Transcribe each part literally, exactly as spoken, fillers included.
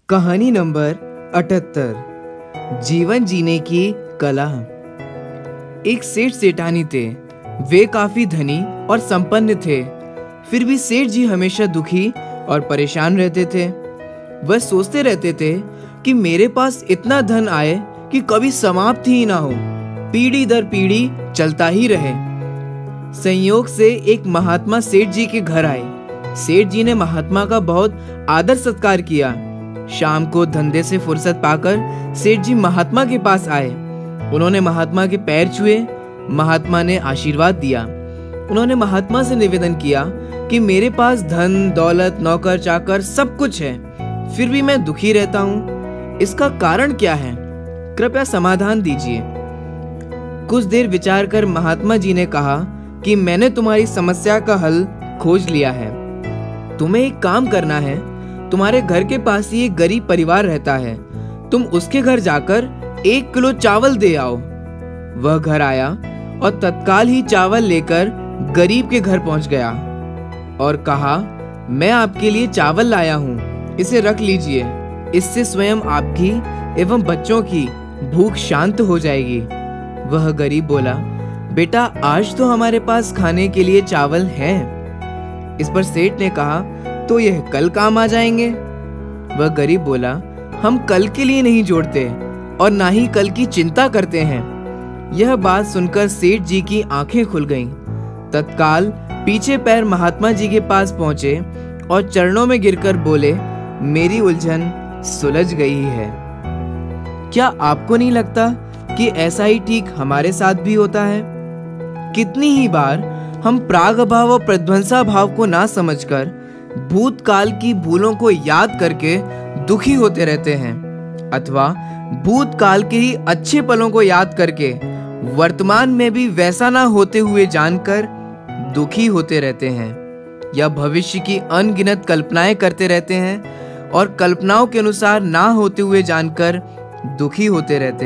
कहानी नंबर अठहत्तर। जीवन जीने की कला। एक सेठ सेठानी थे। वे काफी धनी और संपन्न थे। फिर भी सेठ जी हमेशा दुखी और परेशान रहते थे। वह सोचते रहते थे कि मेरे पास इतना धन आए कि कभी समाप्त ही ना हो, पीढ़ी दर पीढ़ी चलता ही रहे। संयोग से एक महात्मा सेठ जी के घर आए। सेठ जी ने महात्मा का बहुत आदर सत्कार किया। शाम को धंधे से फुर्सत पाकर सेठ जी महात्मा के पास आए। उन्होंने महात्मा के पैर छुए। महात्मा ने आशीर्वाद दिया। उन्होंने महात्मा से निवेदन किया कि मेरे पास धन दौलत नौकर चाकर सब कुछ है, फिर भी मैं दुखी रहता हूँ। इसका कारण क्या है? कृपया समाधान दीजिए। कुछ देर विचार कर महात्मा जी ने कहा कि मैंने तुम्हारी समस्या का हल खोज लिया है। तुम्हें एक काम करना है। तुम्हारे घर के पास ही एक गरीब परिवार रहता है। तुम उसके घर जाकर एक किलो चावल दे आओ। वह घर आया और तत्काल ही चावल लेकर गरीब के घर पहुंच गया और कहा, मैं आपके लिए चावल लाया हूं, इसे रख लीजिए। इससे स्वयं आपकी एवं बच्चों की भूख शांत हो जाएगी। वह गरीब बोला, बेटा आज तो हमारे पास खाने के लिए चावल है। इस पर सेठ ने कहा, तो यह कल काम आ जाएंगे। वह गरीब बोला, हम कल के लिए नहीं जोड़ते और ना ही कल की चिंता करते हैं। यह बात सुनकर सेठ जी की आंखें खुल गईं। तत्काल पीछे पैर महात्मा जी के पास पहुंचे और चरणों में गिरकर बोले, मेरी उलझन सुलझ गई है। क्या आपको नहीं लगता कि ऐसा ही ठीक हमारे साथ भी होता है? कितनी ही बार हम प्राग भाव और प्रध्वंसा भाव को ना समझकर भूतकाल की भूलों को याद करके दुखी होते रहते हैं, अथवा भूतकाल के ही अच्छे पलों को याद करके वर्तमान में भी वैसा ना होते हुए जानकर दुखी होते रहते हैं, या भविष्य की अनगिनत कल्पनाएं करते रहते हैं और कल्पनाओं के अनुसार ना होते हुए जानकर दुखी होते रहते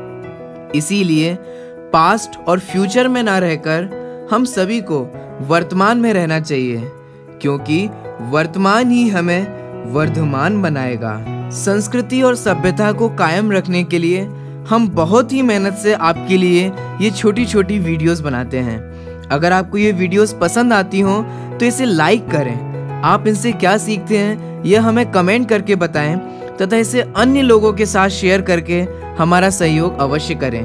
हैं। इसीलिए पास्ट और फ्यूचर में ना रहकर हम सभी को वर्तमान में रहना चाहिए, क्योंकि वर्तमान ही हमें वर्धमान बनाएगा। संस्कृति और सभ्यता को कायम रखने के लिए हम बहुत ही मेहनत से आपके लिए ये छोटी छोटी वीडियोस बनाते हैं। अगर आपको ये वीडियोस पसंद आती हो तो इसे लाइक करें। आप इनसे क्या सीखते हैं यह हमें कमेंट करके बताएं तथा इसे अन्य लोगों के साथ शेयर करके हमारा सहयोग अवश्य करें।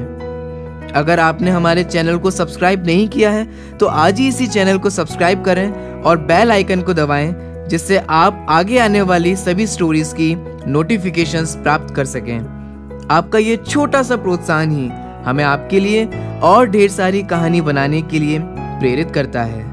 अगर आपने हमारे चैनल को सब्सक्राइब नहीं किया है तो आज ही इसी चैनल को सब्सक्राइब करें और बेल आइकन को दबाएं, जिससे आप आगे आने वाली सभी स्टोरीज की नोटिफिकेशंस प्राप्त कर सकें। आपका ये छोटा सा प्रोत्साहन ही हमें आपके लिए और ढेर सारी कहानी बनाने के लिए प्रेरित करता है।